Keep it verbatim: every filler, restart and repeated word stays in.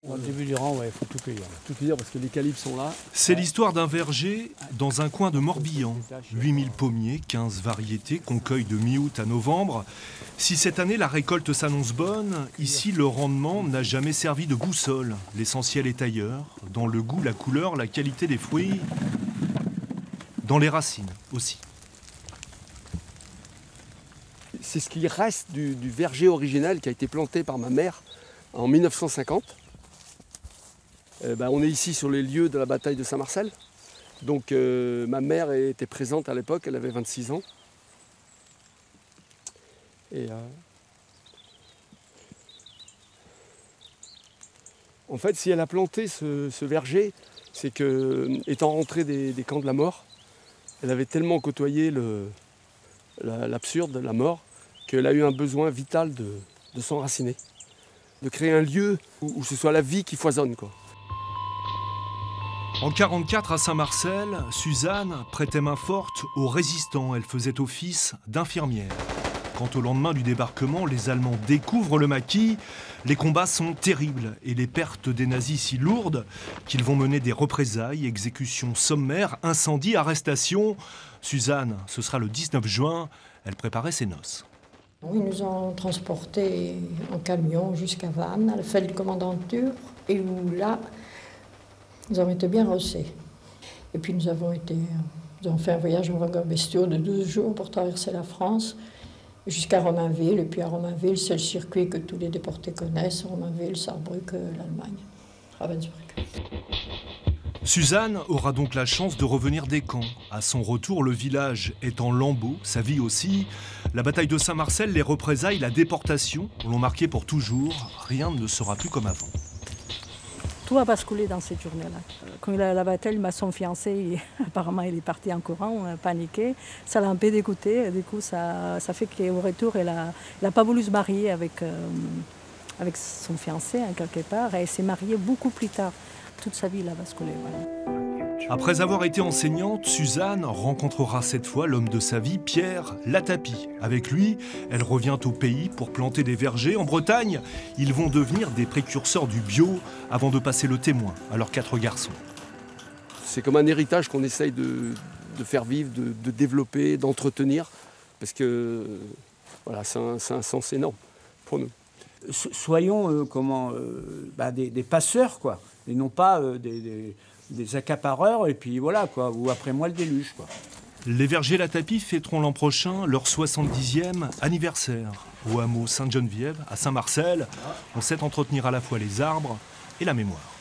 Au début du rang, il faut tout cueillir. Tout cueillir parce que les calibres sont là. C'est l'histoire d'un verger dans un coin de Morbihan. huit mille pommiers, quinze variétés qu'on cueille de mi-août à novembre. Si cette année la récolte s'annonce bonne, ici le rendement n'a jamais servi de boussole. L'essentiel est ailleurs, dans le goût, la couleur, la qualité des fruits, dans les racines aussi. C'est ce qui reste du, du verger original qui a été planté par ma mère en mille neuf cent cinquante. Euh, ben, on est ici sur les lieux de la bataille de Saint-Marcel. Donc euh, ma mère était présente à l'époque, elle avait vingt-six ans. Et, euh... en fait, si elle a planté ce, ce verger, c'est que, étant rentrée des, des camps de la mort, elle avait tellement côtoyé le, la, l'absurde, la mort, qu'elle a eu un besoin vital de, de s'enraciner, de créer un lieu où, où ce soit la vie qui foisonne, quoi. En quarante-quatre, à Saint-Marcel, Suzanne prêtait main forte aux résistants. Elle faisait office d'infirmière. Quand au lendemain du débarquement, les Allemands découvrent le maquis, les combats sont terribles et les pertes des nazis si lourdes qu'ils vont mener des représailles, exécutions sommaires, incendies, arrestations. Suzanne, ce sera le dix-neuf juin, elle préparait ses noces. Ils nous ont transportés en camion jusqu'à Vannes, à la Feldkommandantur, et où là, nous avons été bien rossés. Et puis nous avons, été, nous avons fait un voyage en wagon bestiaux de douze jours pour traverser la France jusqu'à Romainville. Et puis à Romainville, c'est le circuit que tous les déportés connaissent. Romainville, Saarbrück, l'Allemagne, Ravensbrück. Suzanne aura donc la chance de revenir des camps. À son retour, le village est en lambeaux, sa vie aussi. La bataille de Saint-Marcel, les représailles, la déportation l'ont marqué pour toujours. Rien ne sera plus comme avant. Tout a basculé dans cette journée-là. Quand il a la bataille, ma son fiancé, il, apparemment, il est parti en courant, on a paniqué. Ça l'a un peu dégoûté. Du coup, ça, ça fait qu'au retour, elle n'a a pas voulu se marier avec, euh, avec son fiancé, hein, quelque part. Et elle s'est mariée beaucoup plus tard. Toute sa vie, il a basculé. Voilà. Après avoir été enseignante, Suzanne rencontrera cette fois l'homme de sa vie, Pierre Latapi. Avec lui, elle revient au pays pour planter des vergers. En Bretagne, ils vont devenir des précurseurs du bio avant de passer le témoin à leurs quatre garçons. C'est comme un héritage qu'on essaye de, de faire vivre, de, de développer, d'entretenir, parce que voilà, c'est un, c'est un sens énorme pour nous. Soyons euh, comment, euh, bah, des, des passeurs, quoi, et non pas euh, des, des, des accapareurs, et puis voilà, quoi, ou après moi le déluge, quoi. Les vergers Latapi fêteront l'an prochain leur soixante-dixième anniversaire. Au hameau Sainte-Geneviève, à Saint-Marcel, on sait entretenir à la fois les arbres et la mémoire.